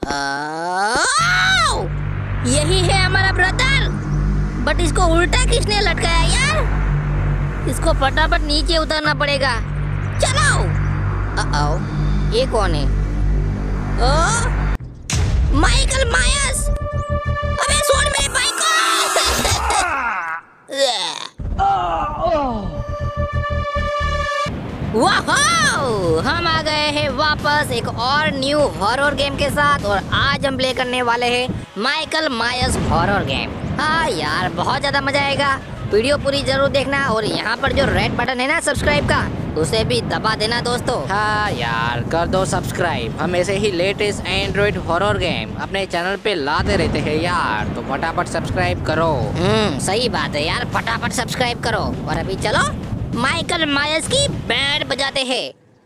यही है हमारा ब्रदर, बट इसको उल्टा किसने लटकाया यार? इसको फटाफट नीचे उतरना पड़ेगा। चलो। ये कौन है? Michael Myers! अबे छोड़ मेरे भाई को! वाह, हम आ गए हैं वापस एक और न्यू हॉरर गेम के साथ, और आज हम प्ले करने वाले हैं माइकल मायर्स हॉरर गेम। हाँ यार, बहुत ज्यादा मजा आएगा। वीडियो पूरी जरूर देखना, और यहाँ पर जो रेड बटन है ना सब्सक्राइब का, उसे भी दबा देना दोस्तों। हाँ यार, कर दो सब्सक्राइब। हम ऐसे ही लेटेस्ट एंड्रॉइड हॉरर गेम अपने चैनल पे लाते रहते हैं यार, तो फटाफट सब्सक्राइब करो। सही बात है यार, फटाफट सब्सक्राइब करो। और अभी चलो माइकल मायर्स की बैंड बजाते हैं।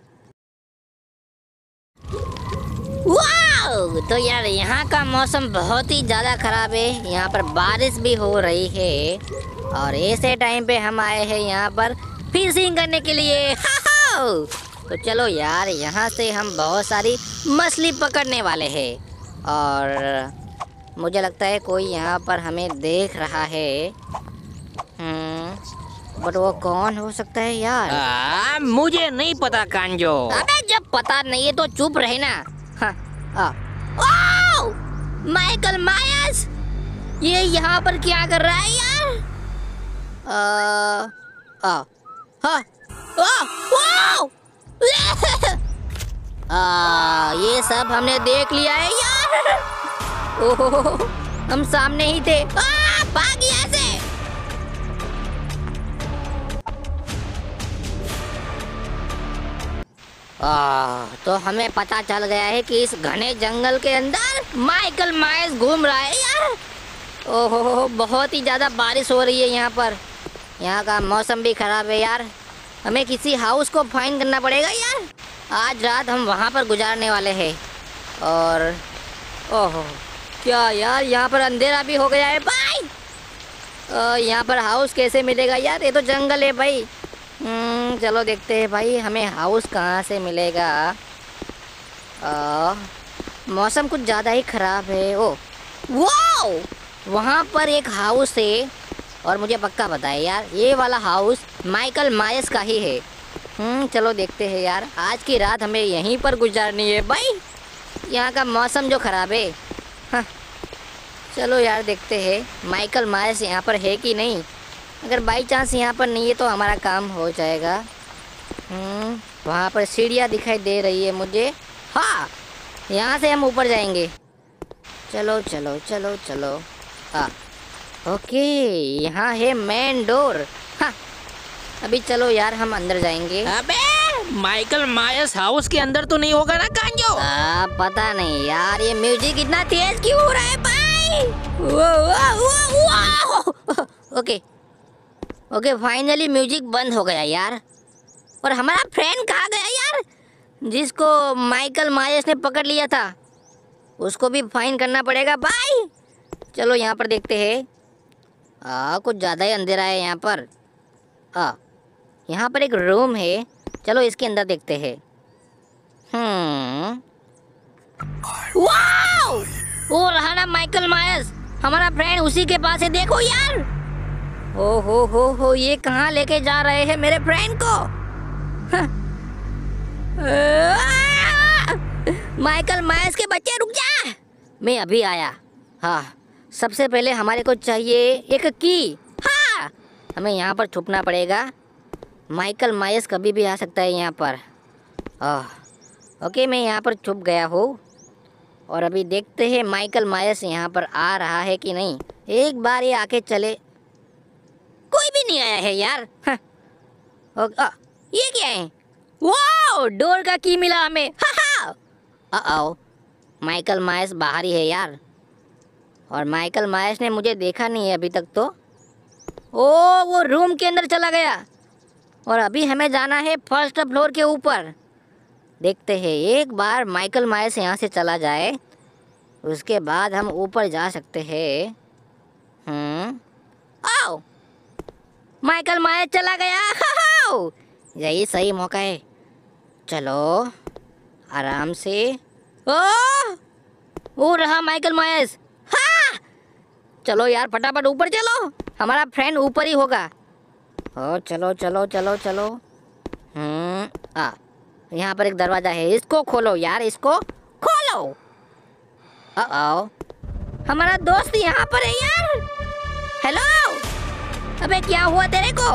वाह! तो यार यहाँ का मौसम बहुत ही ज्यादा खराब है, यहाँ पर बारिश भी हो रही है, और ऐसे टाइम पे हम आए हैं यहाँ पर फिशिंग करने के लिए। तो चलो यार, यहाँ से हम बहुत सारी मछली पकड़ने वाले हैं, और मुझे लगता है कोई यहाँ पर हमें देख रहा है। बट वो कौन हो सकता है यार? मुझे नहीं पता कांजो। अबे जब पता नहीं है तो चुप रहे ना। माइकल मायर्स, ये यहाँ पर क्या कर रहा है यार? ये सब हमने देख लिया है यार। ओहो, हम सामने ही थे। भाग यहाँ से। तो हमें पता चल गया है कि इस घने जंगल के अंदर माइकल मायर्स घूम रहा है यार। ओहो, बहुत ही ज़्यादा बारिश हो रही है यहाँ पर। यहाँ का मौसम भी ख़राब है यार। हमें किसी हाउस को फाइंड करना पड़ेगा यार। आज रात हम वहाँ पर गुजारने वाले हैं। और ओहो, क्या यार, यहाँ पर अंधेरा भी हो गया है भाई। यहाँ पर हाउस कैसे मिलेगा यार? ये तो जंगल है भाई। चलो देखते हैं भाई, हमें हाउस कहाँ से मिलेगा। मौसम कुछ ज़्यादा ही ख़राब है। वाओ, वहाँ पर एक हाउस है, और मुझे पक्का पता है यार, ये वाला हाउस माइकल मायर्स का ही है। चलो देखते हैं यार, आज की रात हमें यहीं पर गुजारनी है भाई। यहाँ का मौसम जो ख़राब है। हाँ, चलो यार देखते हैं माइकल मायर्स यहाँ पर है कि नहीं। अगर बाई चांस यहाँ पर नहीं है तो हमारा काम हो जाएगा। वहाँ पर सीढ़ियाँ दिखाई दे रही है मुझे। हाँ, यहाँ से हम ऊपर जाएंगे। चलो चलो चलो चलो। ओके, यहाँ है मेन डोर। हाँ, अभी चलो यार, हम अंदर जाएंगे। अबे माइकल मायर्स हाउस के अंदर तो नहीं होगा ना कांजो? पता नहीं यार, ये म्यूजिक इतना तेज क्यों हो रहा है भाई? ओके, फाइनली म्यूजिक बंद हो गया यार। और हमारा फ्रेंड कहाँ गया यार, जिसको माइकल मायर्स ने पकड़ लिया था? उसको भी फाइन करना पड़ेगा भाई। चलो यहाँ पर देखते हैं। कुछ ज़्यादा ही अंधेरा है यहाँ पर। यहाँ पर एक रूम है, चलो इसके अंदर देखते हैं। वाओ, वो रहा ना माइकल मायर्स, हमारा फ्रेंड उसी के पास है। देखो यार। हो, ये कहाँ लेके जा रहे हैं मेरे फ्रेंड को? माइकल मायर्स के बच्चे, रुक जा, मैं अभी आया। हाँ, सबसे पहले हमारे को चाहिए एक की। हाँ, हमें यहाँ पर छुपना पड़ेगा। माइकल मायर्स कभी भी आ सकता है यहाँ पर। ओके, मैं यहाँ पर छुप गया हूँ, और अभी देखते हैं माइकल मायर्स यहाँ पर आ रहा है कि नहीं। एक बार ये आके चले। कोई भी नहीं आया है यार। ये क्या है? वाओ, डोर का की मिला हमें। माइकल मायर्स बाहर ही है यार, और माइकल मायर्स ने मुझे देखा नहीं है अभी तक तो। वो रूम के अंदर चला गया, और अभी हमें जाना है फर्स्ट फ्लोर के ऊपर। देखते हैं, एक बार माइकल मायर्स यहाँ से चला जाए, उसके बाद हम ऊपर जा सकते हैं। आओ, माइकल मायर्स चला गया। यही सही मौका है। चलो आराम से। वो रहा माइकल मायर्स। हाँ चलो यार फटाफट ऊपर चलो, हमारा फ्रेंड ऊपर ही होगा। ओ चलो चलो चलो चलो। यहाँ पर एक दरवाजा है, इसको खोलो यार, इसको खोलो। हमारा दोस्त यहाँ पर है यार। हेलो, अबे क्या हुआ तेरे को?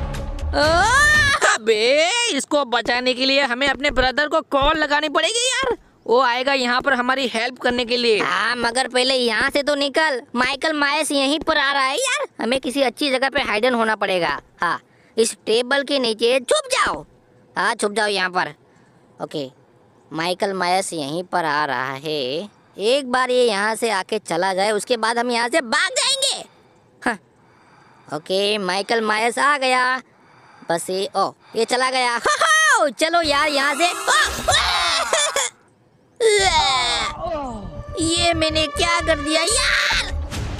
अबे इसको बचाने के लिए हमें अपने ब्रदर को कॉल लगानी पड़ेगी यार, वो आएगा यहाँ पर हमारी हेल्प करने के लिए। हाँ मगर पहले यहाँ से तो निकल, माइकल मायर्स यहीं पर आ रहा है यार, हमें किसी अच्छी जगह पे हाइडन होना पड़ेगा। हाँ इस टेबल के नीचे छुप जाओ। हाँ छुप जाओ यहाँ पर। ओके माइकल मायर्स यहीं पर आ रहा है, एक बार ये यहाँ से आके चला जाए उसके बाद हम यहाँ से भाग जाएंगे। हाँ ओके माइकल मायर्स आ गया, बस ये चला गया। हाँ, चलो यार यहाँ से। ये मैंने क्या कर दिया यार?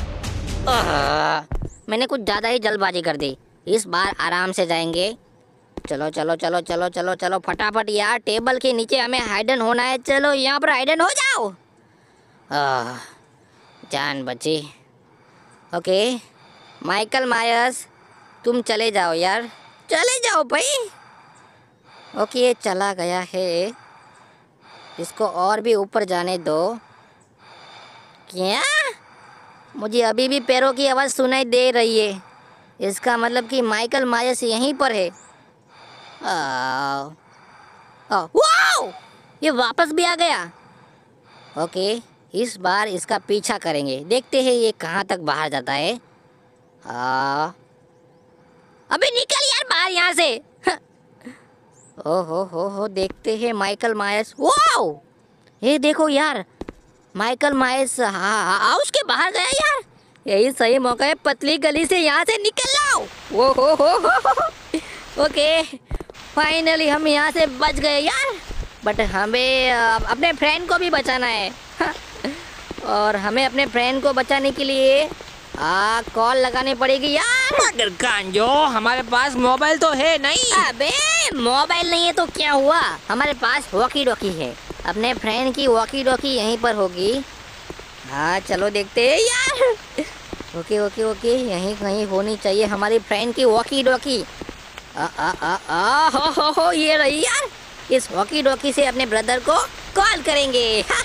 मैंने कुछ ज़्यादा ही जल्दबाजी कर दी, इस बार आराम से जाएंगे। चलो चलो चलो चलो चलो चलो फटाफट यार, टेबल के नीचे हमें हाइडन होना है। चलो यहाँ पर हाइडन हो जाओ। जान बची। ओके माइकल मायर्स तुम चले जाओ यार, चले जाओ भाई। ओके ये चला गया है, इसको और भी ऊपर जाने दो। क्या? मुझे अभी भी पैरों की आवाज़ सुनाई दे रही है, इसका मतलब कि माइकल मायर्स यहीं पर है। वाओ! ये वापस भी आ गया। ओके इस बार इसका पीछा करेंगे, देखते हैं ये कहाँ तक बाहर जाता है। अबे निकल यार बाहर यहाँ से। हो देखते हैं माइकल मायर्स। वाओ ये देखो यार, माइकल मायर्स हाउस के बाहर गया यार, यही सही मौका है, पतली गली से यहाँ से निकल लाओ। हो ओके फाइनली हम यहाँ से बच गए यार, बट हमें अपने फ्रेंड को भी बचाना है। और हमें अपने फ्रेंड को बचाने के लिए कॉल लगानी पड़ेगी यार। मगर गांजो हमारे पास मोबाइल तो है नहीं। अबे मोबाइल नहीं है तो क्या हुआ, हमारे पास वॉकी डॉकी है, अपने फ्रेंड की वॉकी डॉकी यहीं पर होगी। हाँ चलो देखते हैं यार। ओके ओके ओके यहीं कहीं होनी चाहिए हमारी फ्रेंड की वॉकी डॉकी। हो ये रही यार, इस वॉकी डॉकी से अपने ब्रदर को कॉल करेंगे।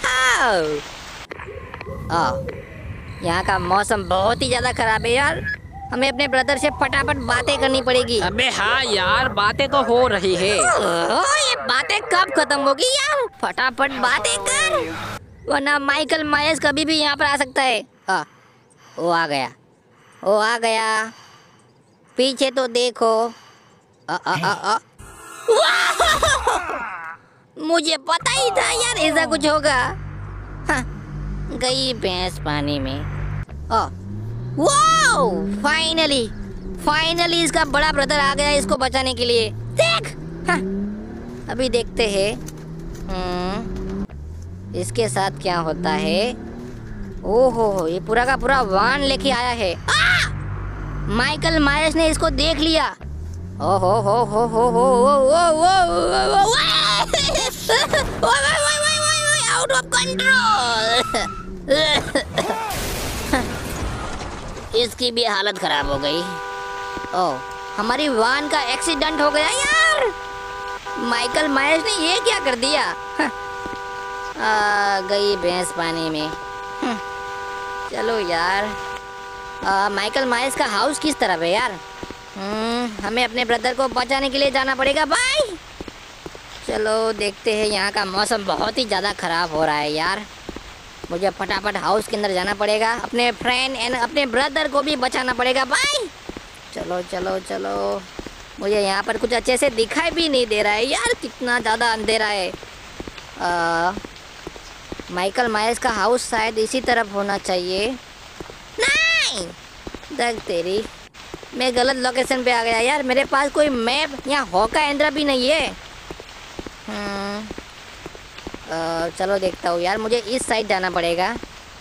यहाँ का मौसम बहुत ही ज्यादा खराब है यार, हमें अपने ब्रदर से फटाफट बातें करनी पड़ेगी। अबे हाँ यार बातें तो हो रही है। ये बातें कब खत्म होगी यार, फटाफट बातें कर, वरना माइकल मायर्स कभी भी यहाँ पर आ सकता है। वो आ गया, पीछे तो देखो। मुझे पता ही था यार ऐसा कुछ होगा। गई भैंस पानी में। वाओ फाइनली इसका बड़ा ब्रदर आ गया इसको बचाने के लिए। देख अभी देखते हैं इसके साथ क्या होता है। ओहो ये पूरा का पूरा वान लेके आया है। माइकल मायर्स ने इसको देख लिया। ओहो हो आउट ऑफ कंट्रोल। इसकी भी हालत खराब हो गई। हमारी वान का एक्सीडेंट हो गया यार, माइकल मायर्स ने ये क्या कर दिया। गई भैंस पानी में। चलो यार, माइकल मायर्स का हाउस किस तरफ है यार? हमें अपने ब्रदर को बचाने के लिए जाना पड़ेगा भाई। चलो देखते हैं, यहाँ का मौसम बहुत ही ज़्यादा ख़राब हो रहा है यार, मुझे फटाफट हाउस के अंदर जाना पड़ेगा, अपने फ्रेंड एंड अपने ब्रदर को भी बचाना पड़ेगा भाई। चलो चलो चलो, मुझे यहाँ पर कुछ अच्छे से दिखाई भी नहीं दे रहा है यार, कितना ज़्यादा अंधेरा है। माइकल मायर्स का हाउस शायद इसी तरफ होना चाहिए। नहीं देख तेरी, मैं गलत लोकेशन पे आ गया यार, मेरे पास कोई मैप या हॉका एंड्रा भी नहीं है। चलो देखता हूँ यार, मुझे इस साइड जाना पड़ेगा।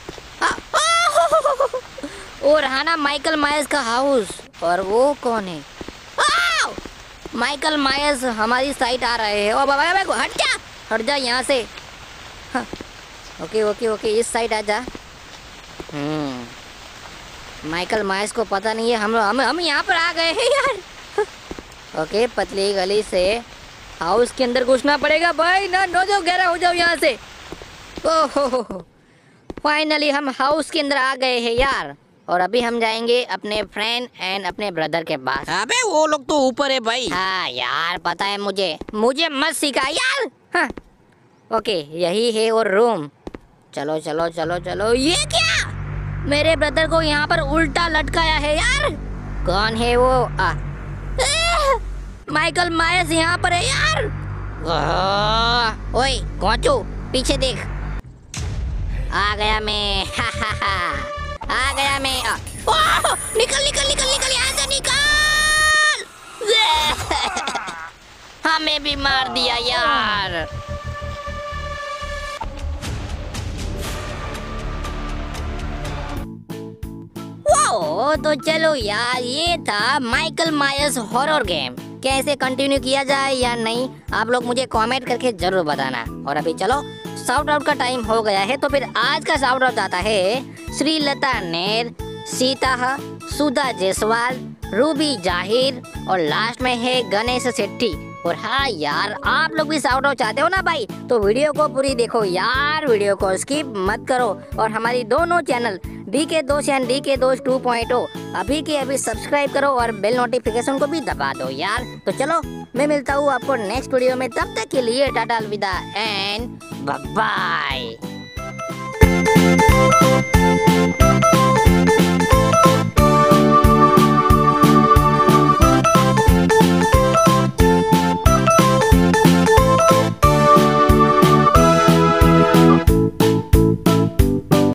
और रहा ना माइकल मायर्स का हाउस, और वो कौन है? माइकल मायर्स हमारी साइड आ रहे हैं। ओ बाबा हट जा यहाँ से। ओके ओके ओके, इस साइड आ जा। माइकल मायर्स को पता नहीं है हम यहाँ पर आ गए हैं यार। ओके, पतली गली से हाउस के अंदर घुसना पड़ेगा भाई। ना नो जाओ, गहरा हो जाओ यहाँ से। ओहो, फाइनली हम हाउस के अंदर आ गए हैं यार। और अभी हम जाएंगे अपने फ्रेंड एंड अपने ब्रदर के पास। अबे वो लोग तो ऊपर है भाई। हाँ यार, पता है मुझे मत सिखा यार। हाँ ओके, यही है वो रूम। चलो चलो चलो चलो। ये क्या, मेरे ब्रदर को यहाँ पर उल्टा लटकाया है यार। कौन है वो? माइकल मायर्स यहाँ पर है यार। ओए कोचू, पीछे देख। आ गया मैं। आ गया मैं। निकल निकल निकल निकल यहाँ से, निकल। हमें भी मार दिया यार। वाओ, तो चलो यार, ये था माइकल मायर्स हॉरर गेम। कैसे कंटिन्यू किया जाए या नहीं, आप लोग मुझे कमेंट करके जरूर बताना। और अभी चलो, शाउट आउट का टाइम हो गया है। तो फिर आज का शाउट आउट आता है श्रीलता नेर, सीता, सुधा जायसवाल, रूबी जाहिर और लास्ट में है गणेश सेट्टी। और हाँ यार, आप लोग भी शाउट आउट चाहते हो ना भाई, तो वीडियो को पूरी देखो यार, वीडियो को स्किप मत करो। और हमारी दोनों channel DK Dost and DK Dost 2.0 अभी के अभी सब्सक्राइब करो और बेल नोटिफिकेशन को भी दबा दो यार। तो चलो, मैं मिलता हूँ आपको नेक्स्ट वीडियो में। तब तक के लिए टाटा, अलविदा एंड बाय बाय।